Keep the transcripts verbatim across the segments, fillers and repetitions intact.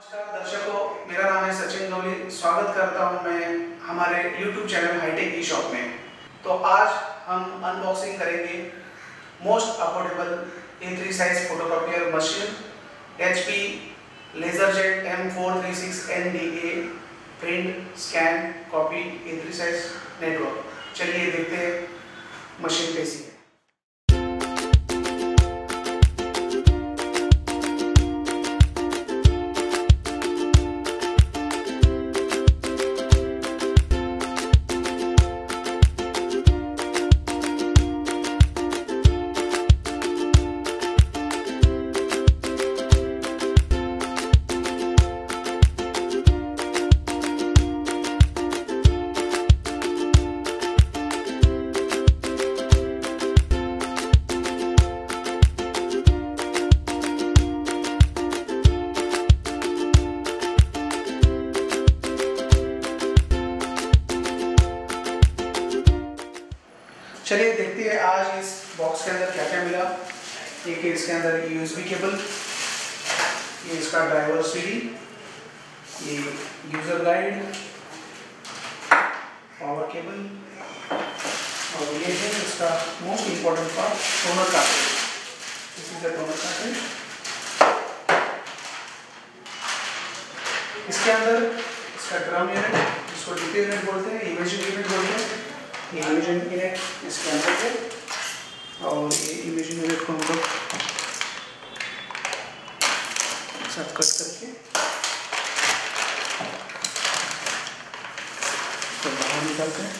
नमस्कार दर्शकों, मेरा नाम है सचिन गौली। स्वागत करता हूं मैं हमारे YouTube चैनल हाईटेक ई शॉप में। तो आज हम अनबॉक्सिंग करेंगे most affordable A three size photocopier machine H P LaserJet M four three six N D A print scan copy A three size network. चलिए देखते हैं मशीन कैसी है। चलिए देखते हैं आज इस बॉक्स के अंदर क्या क्या मिला। एक है इसके अंदर यूएसबी केबल, ये इसका ड्राइवर सीडी, ये यूजर गाइड, पावर केबल और ये है इसका most important part toner cartridge. This is the toner cartridge. इसके अंदर इसका ड्रम यूनिट, जिसको डीपी यूनिट बोलते हैं, इमेजिंग यूनिट बोलते हैं, ये इमेजिंग यूनिट इसके अंदर है और ये इमेजिंग यूनिट को हम लोग साथ कट करके तो बाहर निकालते हैं।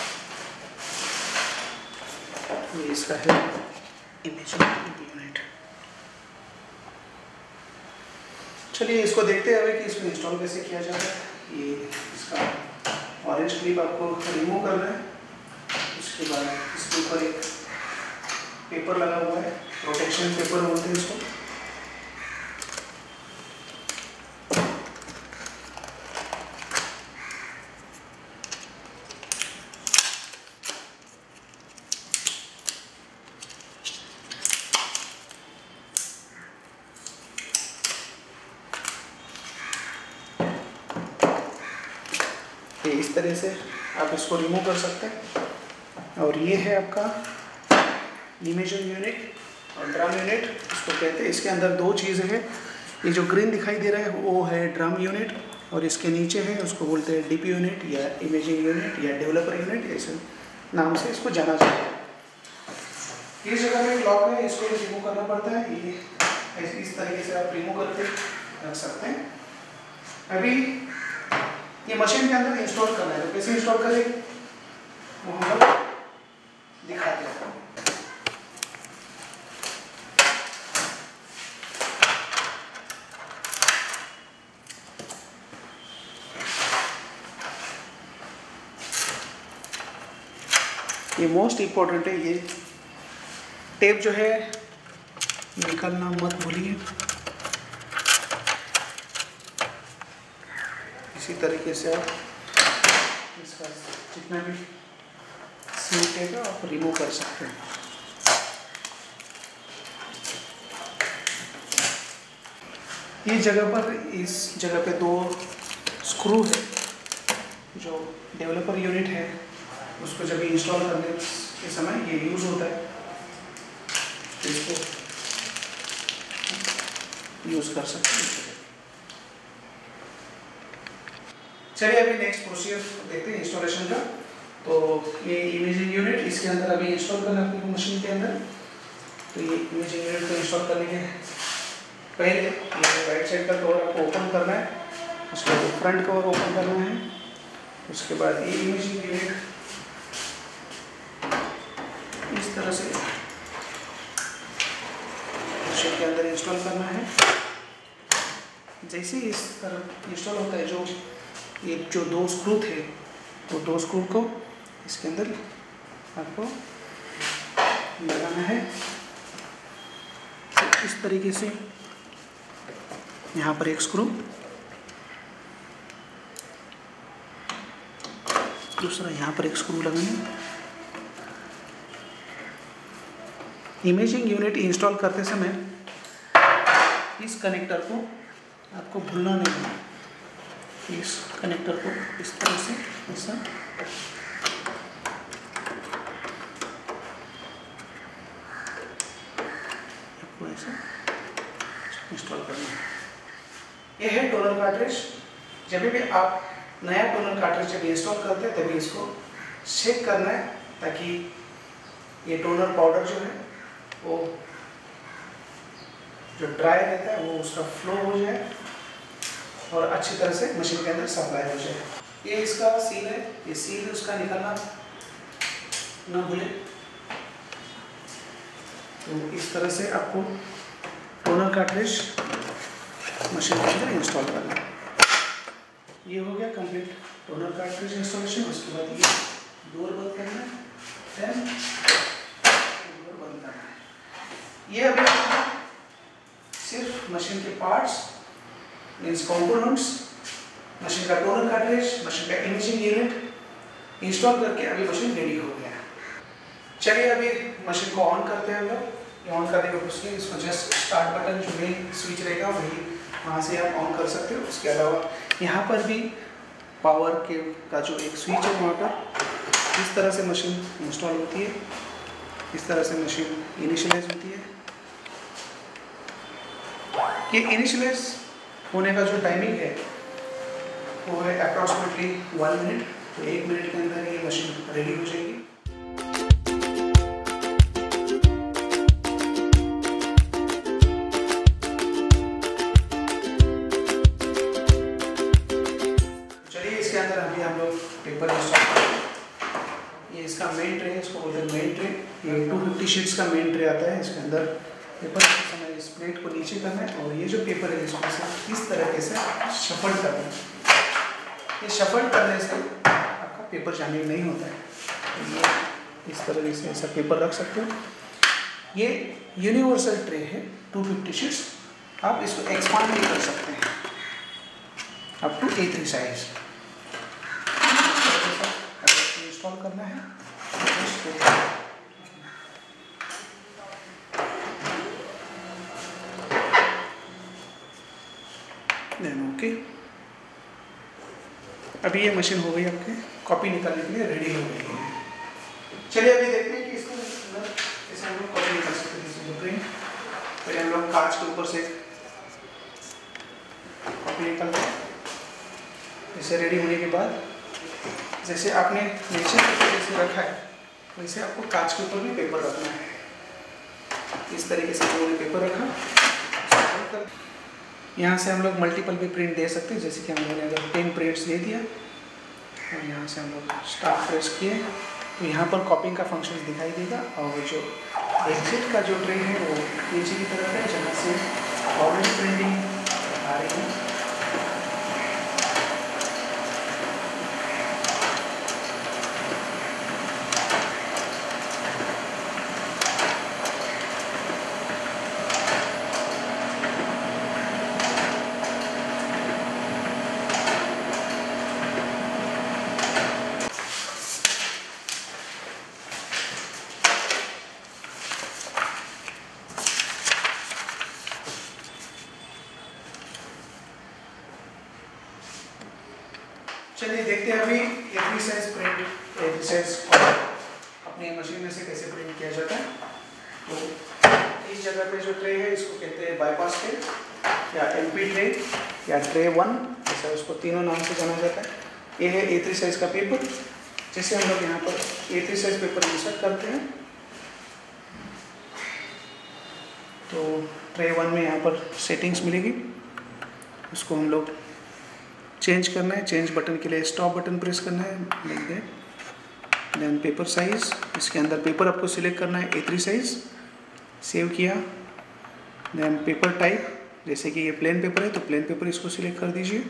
ये इसका है इमेजिंग यूनिट। चलिए इसको देखते हैं कि इसको इंस्टॉल कैसे किया जाता है। ये इसका ऑरेंज क्लिप आपको रिमूव करना है। उसके बाद इसके ऊपर एक पेपर लगा हुआ है, प्रोटेक्शन पेपर बोलते हैं इसको। ये इस तरह से आप इसको रिमूव कर सकते हैं। और ये है आपका इमेजिंग यूनिट और ड्रम यूनिट इसको कहते हैं। इसके अंदर दो चीज़ें हैं। ये जो ग्रीन दिखाई दे रहा है वो है ड्रम यूनिट और इसके नीचे है उसको बोलते हैं डीपी यूनिट या इमेजिंग यूनिट या डेवलपर यूनिट, ऐसे नाम से इसको जाना जाता है। इस जगह में एक लॉक है, इसको भी रिमूव करना पड़ता है। ये इस तरीके से आप रिमूव करके रख सकते हैं। अभी ये मशीन के अंदर इंस्टॉल करना है, तो कैसे इंस्टॉल करें वो हम लोग दिखाते हैं। ये मोस्ट इम्पोर्टेंट है। ये टेप जो है निकालना मत भूलिए। इसी तरीके से आप इसका जितना भी सील टेप है आप रिमूव कर सकते हैं। इस जगह पर इस जगह पे दो स्क्रू है जो डेवलपर यूनिट है, उसको जब इंस्टॉल करने के समय ये यूज़ होता है, तो इसको यूज़ कर सकते हैं। चलिए अभी नेक्स्ट प्रोसीजर देखते हैं इंस्टॉलेशन का। तो ये इमेजिंग यूनिट इसके अंदर अभी इंस्टॉल करना है अपनी मशीन के अंदर। तो ये इमेजिंग यूनिट को इंस्टॉल करने के पहले ये राइट साइड का कवर आपको ओपन करना है, उसके बाद फ्रंट कवर ओपन करना है, उसके बाद ये इमेजिंग यूनिट इस तरह से मशीन के अंदर इंस्टॉल करना है। जैसे इस तरह इंस्टॉल होता है, जो ये जो दो स्क्रू थे वो दो स्क्रू को इसके अंदर आपको लगाना है। तो इस तरीके से यहाँ पर एक स्क्रू, दूसरा यहाँ पर एक स्क्रू लगाना। इमेजिंग यूनिट इंस्टॉल करते समय इस कनेक्टर को आपको भूलना नहीं है। इस कनेक्टर को इस तरह से ऐसा आपको ऐसा इंस्टॉल करना है। यह है टोनर कार्ट्रिज। जब भी आप नया टोनर कार्ट्रिज जब इंस्टॉल करते हैं तभी इसको शेक करना है ताकि ये टोनर पाउडर जो है वो जो ड्राई रहता है वो उसका फ्लो हो जाए और अच्छी तरह से मशीन के अंदर सप्लाई हो जाए। ये इसका सील है, ये सील उसका निकलना ना भूले। तो इस तरह से आपको टोनर कार्ट्रिज मशीन के अंदर इंस्टॉल करना है। ये हो गया कंप्लीट टोनर कार्ट्रिज इंस्टॉलेशन। उसके बाद ये डोर बंद करना है, देन डोर बंद करना है। ये अभी सिर्फ मशीन के पार्ट्स मीन्स कंपोनेंट्स, मशीन का टोनर कार्ट्रिज, मशीन का इमेजिंग यूनिट इंस्टॉल करके अभी मशीन रेडी हो गया है। चलिए अभी मशीन को ऑन करते हैं हम लोग। ये ऑन करने के उसके इसको जस्ट स्टार्ट बटन जो मेन स्विच रहेगा वही वहाँ से आप ऑन कर सकते हो। उसके अलावा यहाँ पर भी पावर के का जो एक स्विच है वहाँ पर इस तरह से मशीन इंस्टॉल होती है, इस तरह से मशीन इनिशियलाइज होती है। ये इनिशियलाइज होने का जो टाइमिंग है वो है अप्रॉक्सीमेटली वन मिनट। तो एक मिनट के अंदर ये मशीन रेडी हो जाएगी। इसके अंदर अभी हम लोग पेपर इंस्टॉल करेंगे। ये इसका मेन ट्रे है, इसको बोलते हैं मेन ट्रे। ये टू फिफ्टी शीट्स का मेन ट्रे आता है। इसके अंदर पेपर के समय इस प्लेट को नीचे करना है और ये जो पेपर है इसको से इस तरीके से शफल करना है। ये शफल करने से आपका पेपर जामिंग नहीं होता है। तो ये इस तरीके से ऐसा पेपर रख सकते हो। ये यूनिवर्सल ट्रे है टू फिफ्टी शीट्स। आप इसको एक्सपांड भी कर सकते हैं up to A three size. Install करना है देन ओके। अभी ये मशीन हो गई आपके कॉपी निकालने के लिए रेडी हो गई है। चलिए अभी देखते हैं कि इसको कैसे हम लोग कॉपी निकाल सकते हैं। इसमें प्रिंट पहले हम लोग कांच के ऊपर से कॉपी निकालते हैं। इसे रेडी होने के बाद जैसे आपने नीचे पेपर जैसे रखा है वैसे आपको कांच के ऊपर भी पेपर रखना है। इस तरीके से हमने पेपर रखा। यहाँ से हम लोग मल्टीपल भी प्रिंट दे सकते हैं। जैसे कि हम लोगों ने अगर टेन प्रिंट्स दे दिया और यहाँ से हम लोग स्टार्ट प्रेस किए तो यहाँ पर कॉपिंग का फंक्शन दिखाई देगा और जो एग्जिट का जो ट्रे है वो नीचे की तरफ है जहाँ से फॉरवर्ड प्रिंटिंग आ रही है। चलिए देखते हैं अभी A three size print A three size अपनी मशीन में से कैसे प्रिंट किया जाता है। तो इस जगह पे जो ट्रे है इसको कहते हैं बाईपास ट्रे या एलपी ट्रे या ट्रे वन, ऐसा उसको तीनों नाम से जाना जाता है। ये है ए थ्री साइज का पेपर। जैसे हम लोग यहाँ पर A three size paper insert करते हैं तो ट्रे वन में यहाँ पर सेटिंग्स मिलेगी, उसको हम लोग चेंज करना है। चेंज बटन के लिए स्टॉप बटन प्रेस करना है, like that. Then paper size, इसके अंदर पेपर आपको सिलेक्ट करना है ए थ्री साइज। सेव किया। देन पेपर टाइप, जैसे कि ये प्लेन पेपर है तो प्लेन पेपर इसको सिलेक्ट कर दीजिए।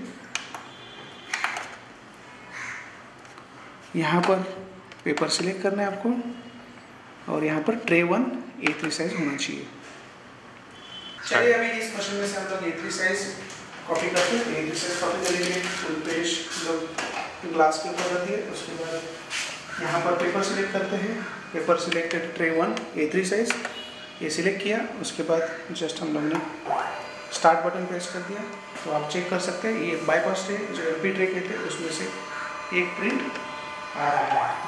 यहाँ पर पेपर सिलेक्ट करना है आपको और यहाँ पर tray one A three size होना चाहिए। चलिए अभी इस मशीन में से हम लोग ए थ्री साइज कॉपी करते हैं। ए थ्री साइज कॉपी करेंगे फुल पेज लोग ग्लास के ऊपर रख दिए। उसके बाद यहाँ पर पेपर सिलेक्ट करते हैं। Paper selected tray one A three size, ये सिलेक्ट किया। उसके बाद जस्ट हम लोग ने स्टार्ट बटन प्रेस कर दिया। तो आप चेक कर सकते हैं। ये बाईपास ट्रे जो एम पी ट्रे के थे उसमें से एक प्रिंट आ रहा है।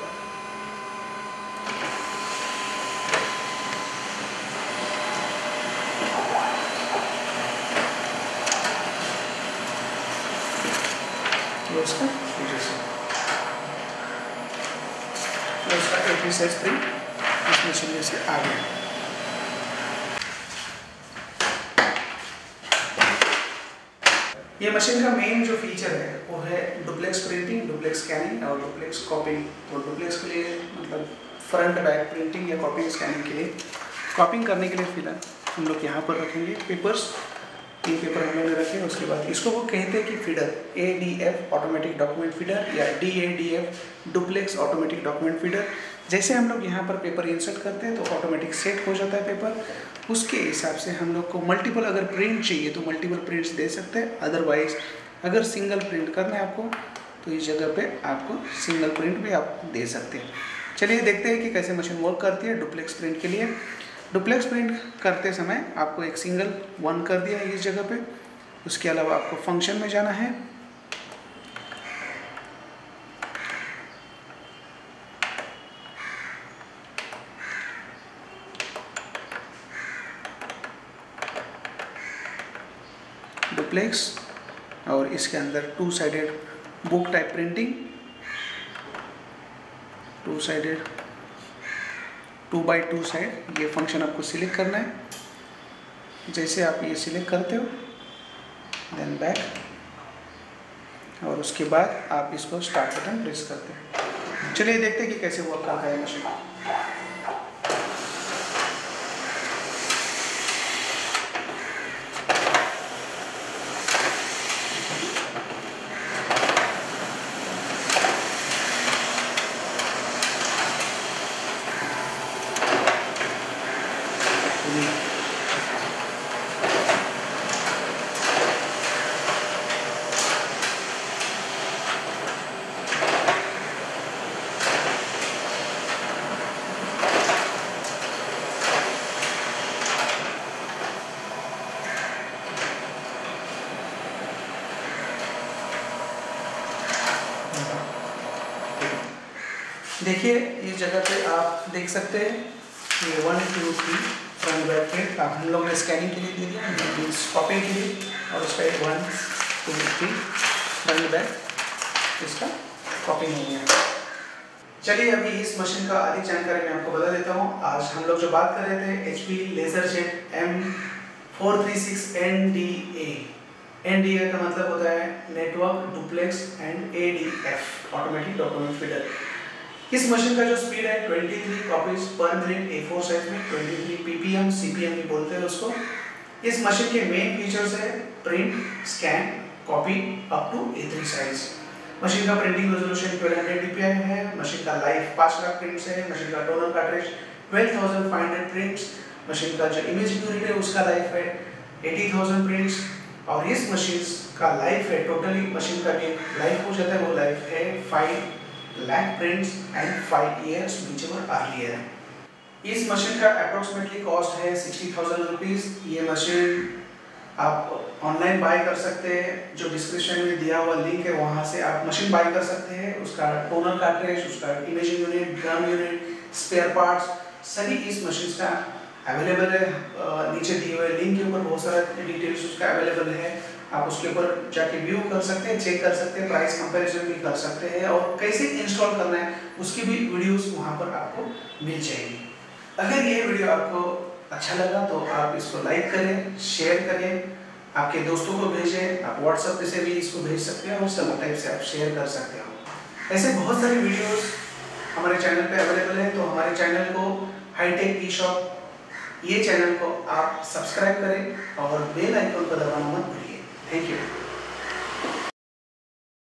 ये उसका उसका ए थ्री साइज प्रिंट इस मशीन में से आ गया। ये मशीन का मेन जो फीचर है वो है डुप्लेक्स प्रिंटिंग, डुप्लेक्स स्कैनिंग और डुप्लेक्स कॉपिंग। तो डुप्लेक्स के लिए मतलब फ्रंट बैक प्रिंटिंग या कॉपिंग स्कैनिंग के लिए, कॉपिंग करने के लिए फिलहाल हम लोग यहाँ पर रखेंगे पेपर्स। ये पेपर हम लोग ने रखे, उसके बाद इसको वो कहते हैं कि feeder, A D F automatic document feeder या D A D F duplex automatic document feeder. जैसे हम लोग यहाँ पर पेपर इंसर्ट करते हैं तो ऑटोमेटिक सेट हो जाता है पेपर। उसके हिसाब से हम लोग को मल्टीपल अगर प्रिंट चाहिए तो मल्टीपल प्रिंट्स दे सकते हैं, अदरवाइज अगर सिंगल प्रिंट करना है आपको तो इस जगह पे आपको सिंगल प्रिंट भी आप दे सकते हैं। चलिए देखते हैं कि कैसे मशीन वर्क करती है डुप्लेक्स प्रिंट के लिए। डुप्लेक्स प्रिंट करते समय आपको एक सिंगल वन कर दिया है इस जगह पे। उसके अलावा आपको फंक्शन में जाना है, डुप्लेक्स, और इसके अंदर two sided book type printing, two sided two by two side, ये फंक्शन आपको सिलेक्ट करना है। जैसे आप ये सिलेक्ट करते हो देन बैक, और उसके बाद आप इसको स्टार्ट बटन प्रेस करते हैं। चलिए देखते हैं कि कैसे वर्क करता है मशीन। देखिए इस जगह पे आप देख सकते हैं ये one two three front back print आप हम लोग ने स्कैनिंग के लिए दे दिया, मीन्स कॉपिंग के लिए, और उसका एक one two three front back इसका कॉपिंग हो गया। चलिए अभी इस मशीन का अधिक जानकारी मैं आपको बता देता हूँ। आज हम लोग जो बात कर रहे थे H P LaserJet M four three six N D A. N D A का मतलब होता है network duplex and A D F automatic document feeder. इस मशीन का जो स्पीड है तेईस कॉपीज पर मिनट ए फोर साइज में, तेईस पीपीएम सीपीएम भी बोलते हैं उसको। इस मशीन के मेन फीचर्स है print, scan, copy up to A three size. Machine का प्रिंटिंग रेजोल्यूशन बारह सौ डीपीआई है। मशीन का लाइफ पाँच लाख प्रिंट्स है। मशीन का टोनर कार्ट्रिज बारह हज़ार पाँच सौ प्रिंट्स। मशीन का जो इमेज यूनिट है उसका लाइफ है अस्सी हज़ार प्रिंट्स। और इस मशीन का लाइफ है टोटली मशीन का भी लाइफ हो जाता है, वो लाइफ है five lakh prints and five years whichever earlier. इस मशीन का अप्रोक्सीमेटली कॉस्ट है सिक्सटी थाउजेंड रुपीज। ये मशीन आप ऑनलाइन बाय कर सकते हैं, जो डिस्क्रिप्शन में दिया हुआ लिंक है वहाँ से आप मशीन बाय कर सकते हैं। उसका टोनर कार्ट्रिज, उसका imaging unit, drum unit, spare parts सभी इस मशीन का अवेलेबल है। नीचे दिए हुए लिंक के ऊपर बहुत सारा डिटेल्स उसका अवेलेबल है, आप उसके ऊपर जाके व्यू कर सकते हैं, चेक कर सकते हैं, प्राइस कंपैरिजन भी कर सकते हैं, और कैसे इंस्टॉल करना है उसकी भी वीडियोस वहाँ पर आपको मिल जाएगी। अगर ये वीडियो आपको अच्छा लगा तो आप इसको लाइक करें, शेयर करें, आपके दोस्तों को भेजें। आप व्हाट्सएप से भी इसको भेज सकते हैं और सब टाइप से आप शेयर कर सकते हो। ऐसे बहुत सारे वीडियोस हमारे चैनल पे अवेलेबल है, तो हमारे चैनल को हाईटेक ई शॉप ये चैनल को आप सब्सक्राइब करें और बेल आइकन को दबाना मत भूलिए। Thank you.